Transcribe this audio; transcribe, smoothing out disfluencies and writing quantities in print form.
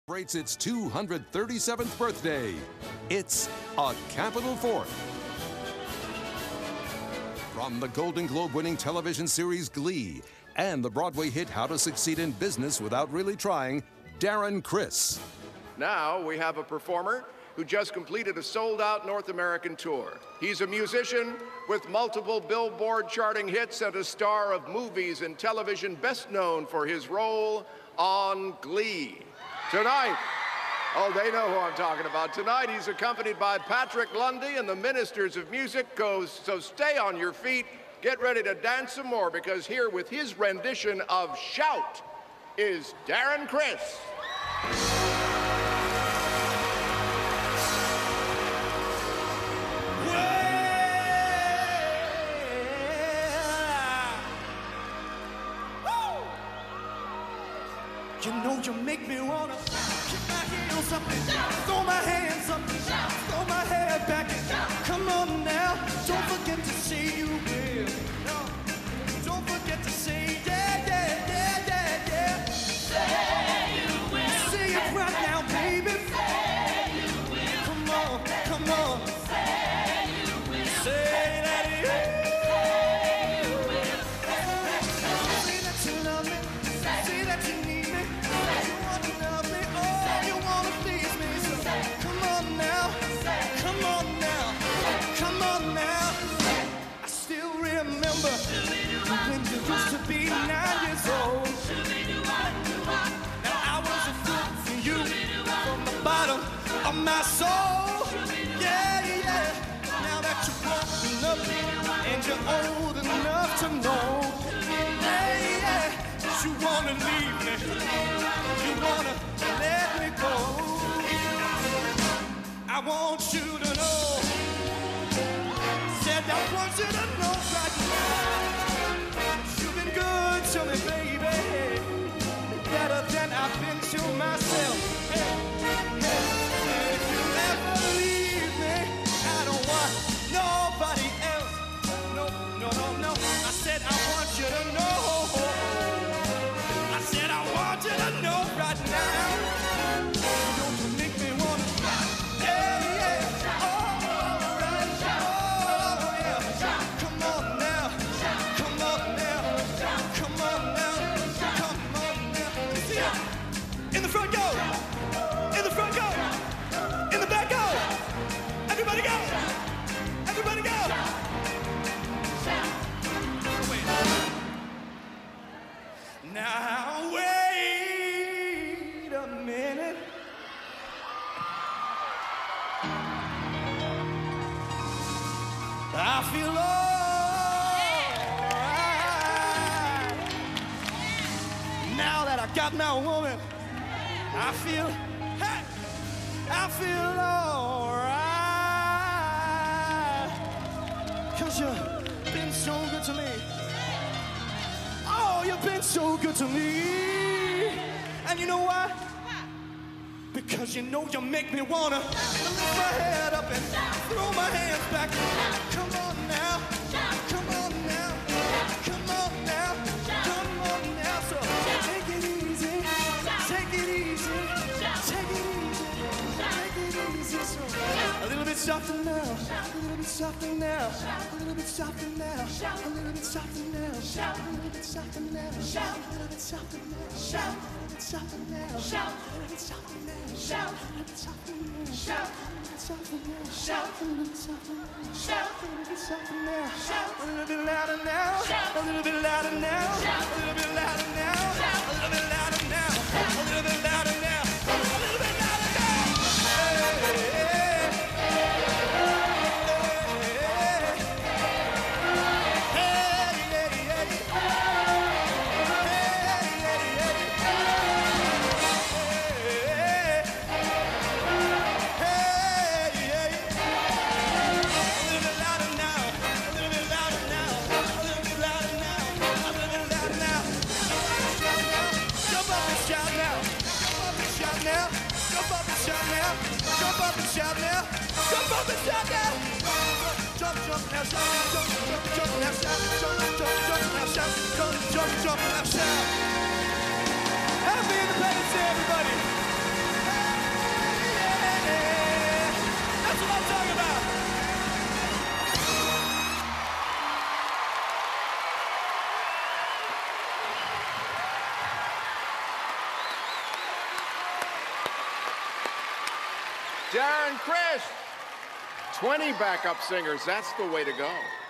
celebrates its 237th birthday. It's a Capitol Fourth. From the Golden Globe-winning television series Glee and the Broadway hit How to Succeed in Business Without Really Trying, Darren Criss. Now we have a performer who just completed a sold-out North American tour. He's a musician with multiple Billboard charting hits and a star of movies and television, best known for his role on Glee. Tonight, oh, they know who I'm talking about. Tonight, he's accompanied by Patrick Lundy and the Ministers of Music. So stay on your feet, get ready to dance some more, because here with his rendition of Shout is Darren Criss. You know you make me wanna kick my heels up and throw my hands up and throw my head back and come on now, don't forget to say you will. No, don't forget to say yeah, yeah, yeah, yeah, yeah. Say you will. Say it right now, baby. Say you will. Come on, come on. Say you will. Say that you will. Say that you love me. Say that you need me. You wanna love me, oh, you wanna please me. So come on now, come on now, come on now. I still remember when you used to be 9 years old. Now I was a fool for you from the bottom of my soul. Yeah, yeah. Now that you're grown up and you're old enough to know, yeah, yeah, you wanna leave me, you wanna let me go. I want you to know, said I want you to know right now, you've been good to me, baby, better than I've been to myself. Hey, hey, if you ever leave me, I don't want nobody else. No, no, no, no. I said I want you to know. I said I want you to know right now. Don't you make me wanna, yeah, yeah. Oh, right, oh, yeah. Come on now, come on now, come on now, come on now. Let me see ya. In the front, go. In the front, go. In the back, go. Everybody go. Everybody go. Wait. Now wait a minute. I feel alright. Now that I got my woman, I feel, hey, I feel alright. 'Cause you've been so good to me. Oh, you've been so good to me. And you know why? Because you know you make me wanna lift my head up and throw my hands back. Come on now, come on now, come on now, come on now. So take it easy, take it easy, take it easy, take it easy. So a little bit softer now, a little bit softer now, a little bit softer now, a little bit softer now, a little bit softer now, a little bit softer now, shout, a little bit softer now, shout, a little bit softer now, shout, a little bit softer now, shout, a little bit softer now, shout, a little bit softer now, shout, a little bit softer now, shout, a little bit louder now, a little bit louder now, a little bit louder now, a little bit louder now, a little bit louder now, a little bit louder now. Jump up and shout now. Jump up and shout now. Jump, jump now, shout. Jump, jump, jump now, shout. Jump, jump, jump now, shout. Jump, jump, jump now, shout. Happy Independence Day, everybody. Darren Criss. 20 backup singers. That's the way to go.